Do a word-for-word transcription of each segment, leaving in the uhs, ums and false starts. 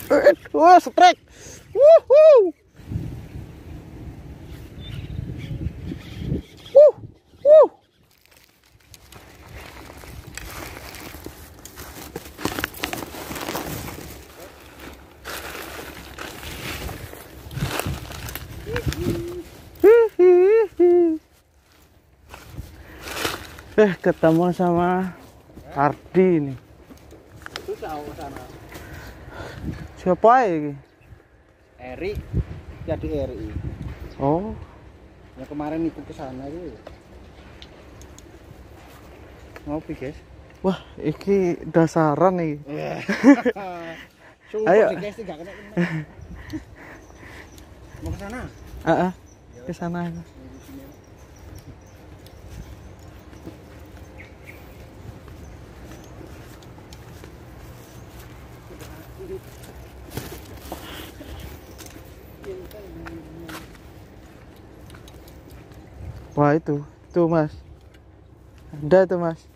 Wah, strike. Wuhu. Wuh, wuh. Eh, ketemu sama Ardi nih. Susah ke sana. Siapa ini? Eri, jadi Eri. Oh, Ya kemarin itu ke sana itu. Ngopi, guys. wah, iki dasaran nih. Sumpah Ayo. sih, guys, enggak kena. Mau ke sana? Ah, ke sana. Wah, itu, tuh Mas. Ada tuh Mas.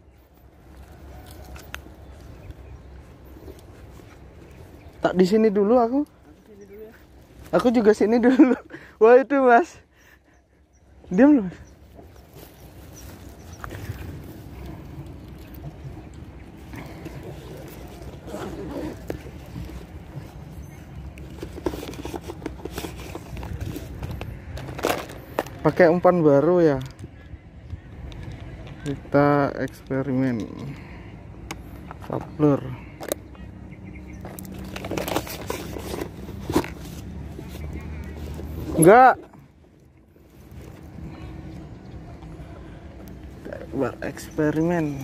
Tak di sini dulu aku. Aku juga sini dulu. Wah, itu Mas. Diam lu. Mas. Pakai umpan baru ya. Kita eksperimen. Sapler. Enggak. Kita eksperimen.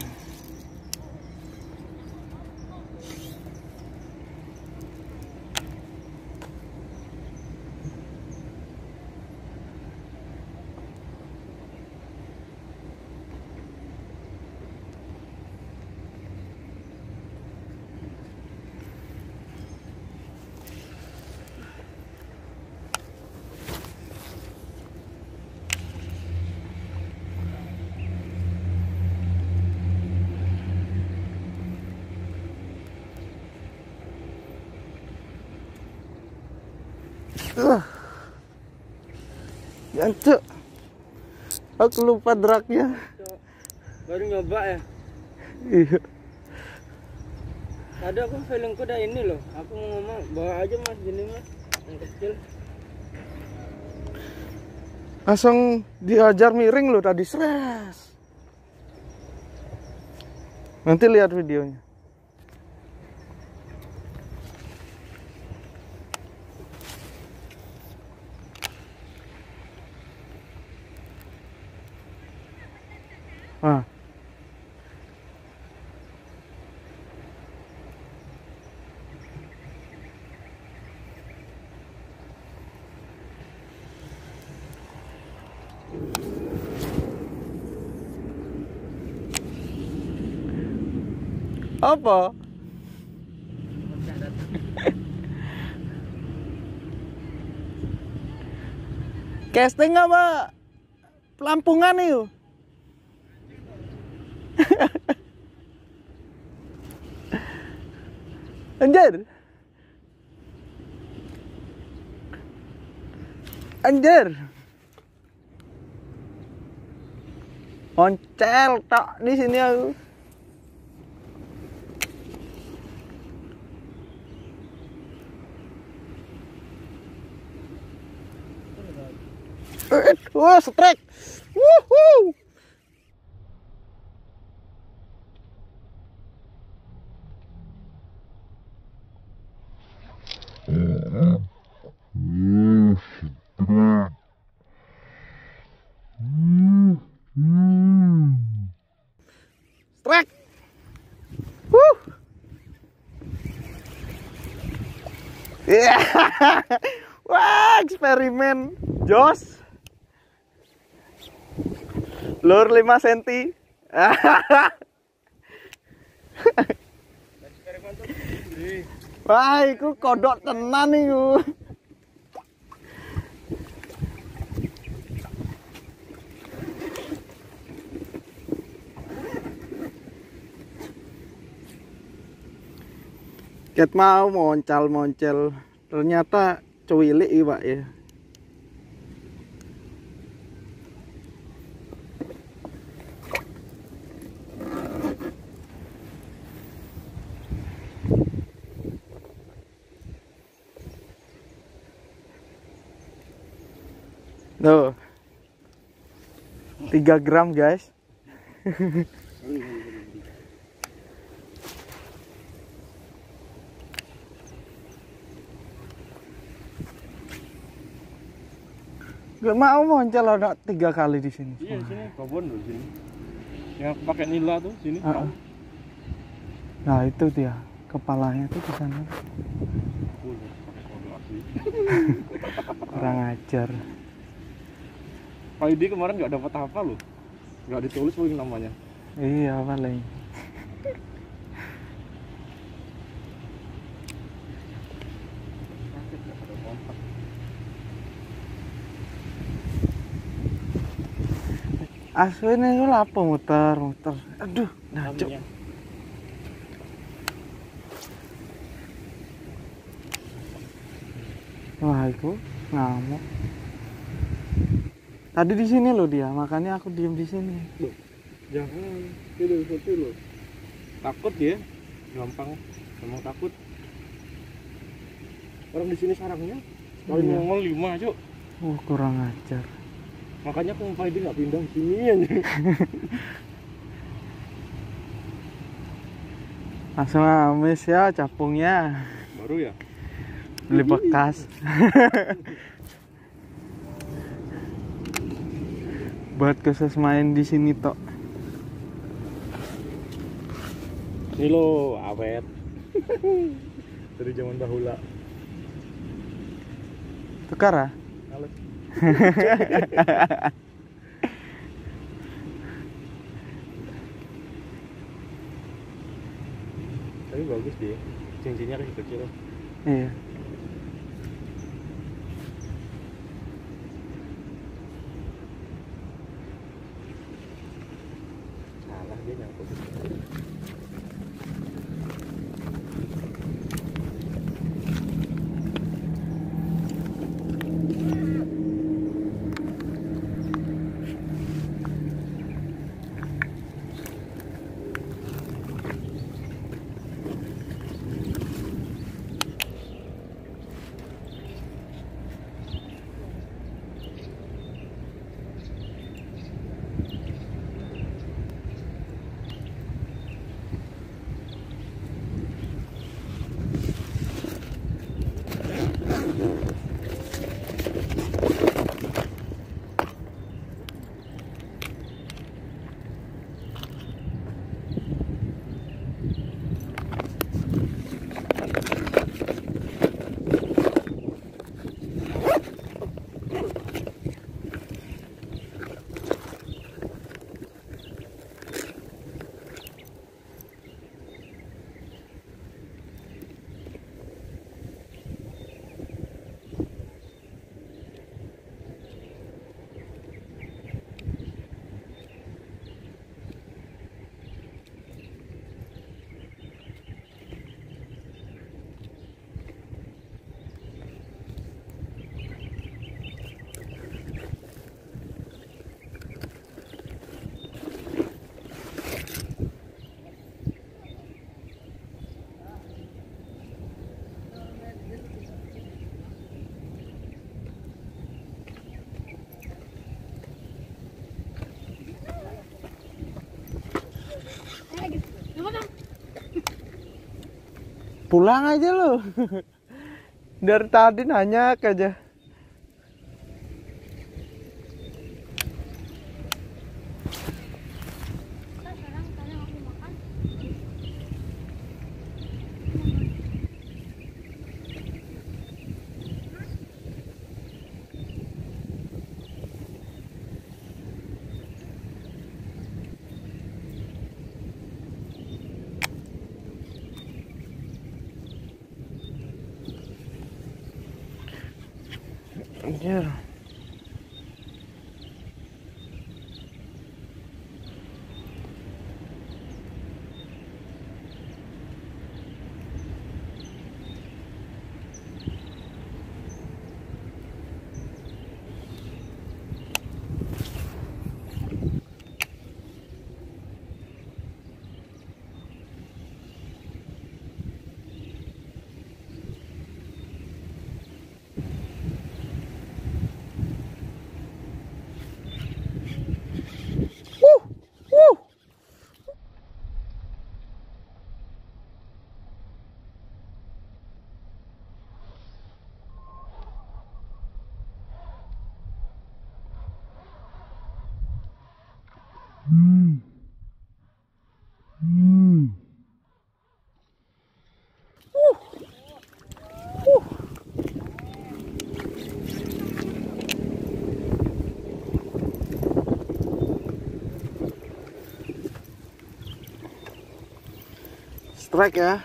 Uh. Jancuk. Aku lupa dragnya. Baru nyoba ya? Iya. Ada aku feelingku udah ini loh. Aku mau ngomong bawa aja Mas gini Mas, yang kecil. Langsung diajar miring loh tadi, stres. Nanti lihat videonya. Ah. Apa? Casting apa? Pelampungan itu. Anjir. Anjir. Oncel tok di sini aku. Wah, strike. Wuhu. Strike. Wuh. Yeah. Wah, eksperimen Jos. Lur lima senti. Wah, iku kodok tenan iku. Ket mau moncal-moncel. Ternyata cuwilik iki, Pak ya. Tuh. tiga gram, guys. Gak mau moncal ada tiga kali di sini. Iya, sini babon loh sini. Yang aku pakai nila tuh sini. Uh -uh. Nah, itu dia. Kepalanya tuh di sana. Kurang ajar. Pak Idi kemarin nggak dapat apa loh. Nggak ditulis paling namanya. Iya, paling. Aslinya itu apa muter muter. Aduh, nacuk. Wah, itu ngamuk. Tadi di sini loh dia, makanya aku diem di sini. Loh, jangan. Itu satu loh. Takut dia, gampang. Emang takut. Orang di sini sarangnya paling Iya. nongol lima, Cuk. Oh, kurang ajar. Makanya aku Pak Idi nggak pindah sini aja. Langsung amis ya capungnya. Baru ya? Beli bekas. Buat khusus main di sini tok. Ini lo awet. Dari zaman dahulu. Tukar ah? Males. Tapi bagus dia. Cincinnya kecil-kecil. Iya. Salah dia nyangkut. Pulang aja lo. Dari tadi nanya aja. Anjir. strike ya.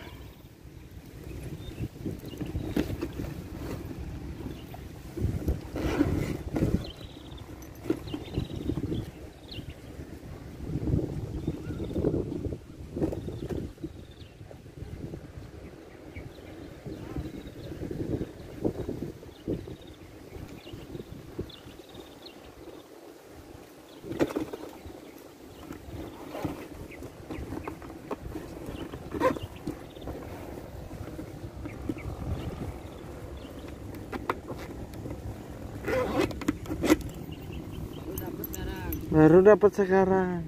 Baru dapat sekarang.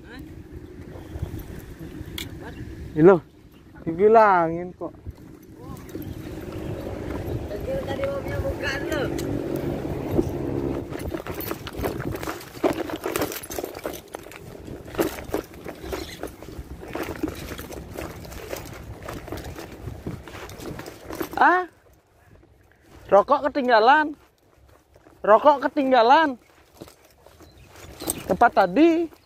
Ini loh, dibilangin kok. Tadi punya bukan lo. Ah, rokok ketinggalan. Rokok ketinggalan. Tempat tadi.